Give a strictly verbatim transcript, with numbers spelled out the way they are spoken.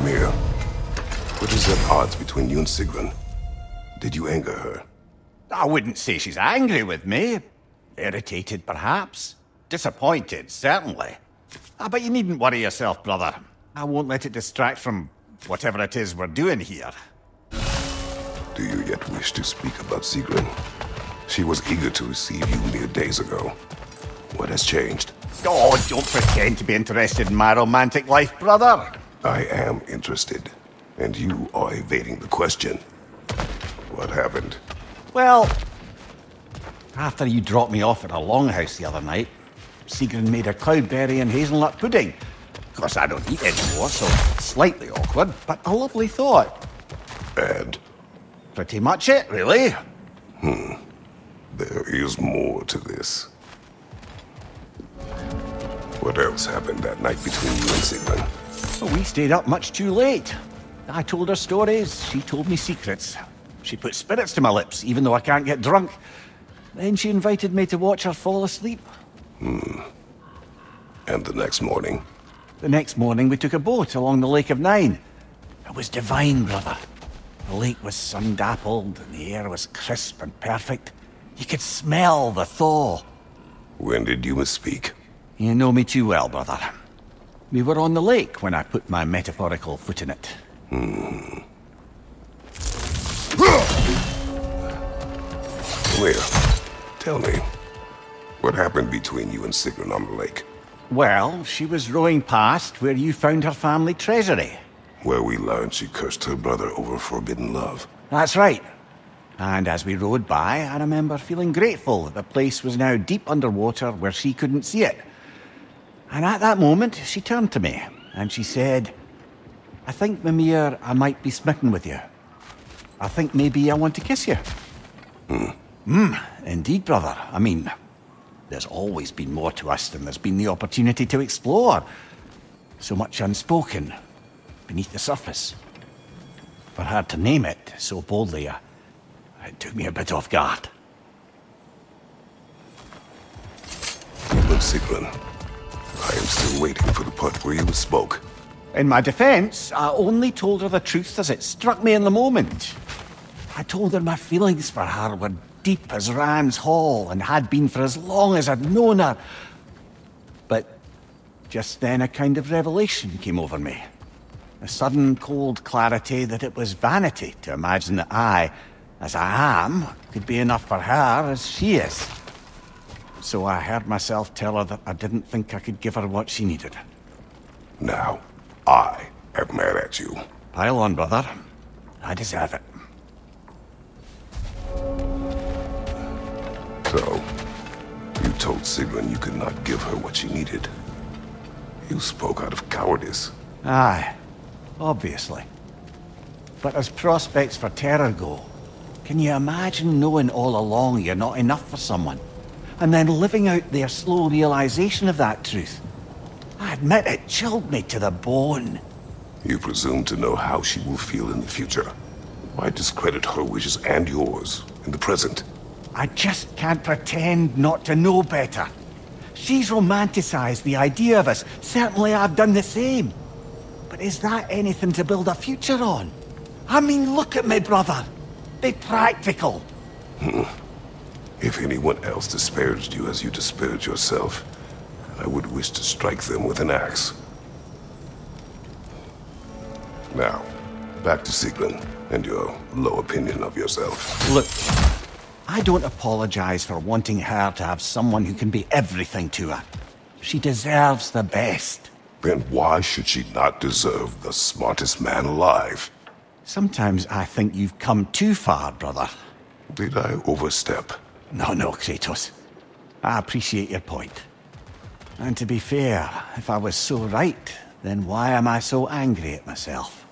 Mimir, what is at odds between you and Sigrun? Did you anger her? I wouldn't say she's angry with me. Irritated, perhaps. Disappointed, certainly. Ah, but you needn't worry yourself, brother. I won't let it distract from whatever it is we're doing here. Do you yet wish to speak about Sigrun? She was eager to receive you mere days ago. What has changed? Oh, don't pretend to be interested in my romantic life, brother. I am interested, and you are evading the question. What happened? Well, after you dropped me off at a longhouse the other night, Sigrun made a cloudberry and hazelnut pudding. Of course, I don't eat anymore, so slightly awkward, but a lovely thought. And? Pretty much it, really. Hmm. There is more to this. What else happened that night between you and Sigrun? Well, we stayed up much too late. I told her stories, she told me secrets. She put spirits to my lips, even though I can't get drunk. Then she invited me to watch her fall asleep. Hmm. And the next morning? The next morning we took a boat along the Lake of Nine. It was divine, brother. The lake was sun-dappled, and the air was crisp and perfect. You could smell the thaw. When did you misspeak? You know me too well, brother. We were on the lake when I put my metaphorical foot in it. Hmm. Well, tell me, what happened between you and Sigrun on the lake? Well, she was rowing past where you found her family treasury. Where we learned she cursed her brother over forbidden love. That's right. And as we rowed by, I remember feeling grateful that the place was now deep underwater where she couldn't see it. And at that moment, she turned to me, and she said, I think, Mimir, I might be smitten with you. I think maybe I want to kiss you. Hmm. Hmm, indeed, brother. I mean, there's always been more to us than there's been the opportunity to explore. So much unspoken, beneath the surface. For her to name it so boldly, uh, it took me a bit off guard. But Sigrun, I am still waiting for the part where you spoke. In my defense, I only told her the truth as it struck me in the moment. I told her my feelings for her were deep as Ram's Hall and had been for as long as I'd known her. But just then a kind of revelation came over me. A sudden cold clarity that it was vanity to imagine that I, as I am, could be enough for her as she is. So I heard myself tell her that I didn't think I could give her what she needed. Now, I am mad at you. Pile on, brother. I deserve it. So, you told Sigrun you could not give her what she needed. You spoke out of cowardice. Aye, obviously. But as prospects for terror go, can you imagine knowing all along you're not enough for someone, and then living out their slow realization of that truth? I admit it chilled me to the bone. You presume to know how she will feel in the future. Why discredit her wishes and yours in the present? I just can't pretend not to know better. She's romanticized the idea of us. Certainly I've done the same. But is that anything to build a future on? I mean, look at me, brother. Be practical. Hmm. If anyone else disparaged you as you disparaged yourself, I would wish to strike them with an axe. Now, back to Sigrun and your low opinion of yourself. Look, I don't apologize for wanting her to have someone who can be everything to her. She deserves the best. Then why should she not deserve the smartest man alive? Sometimes I think you've come too far, brother. Did I overstep? No, no, Kratos. I appreciate your point. And to be fair, if I was so right, then why am I so angry at myself?